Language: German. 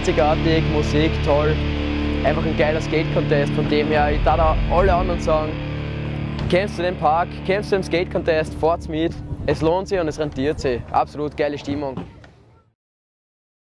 einzigartig, Musik toll, einfach ein geiler Skate-Contest. Von dem her, ich darf auch alle anderen sagen, kennst du den Park, kennst du den Skate-Contest, fahrt's mit. Es lohnt sich und es rentiert sich. Absolut geile Stimmung.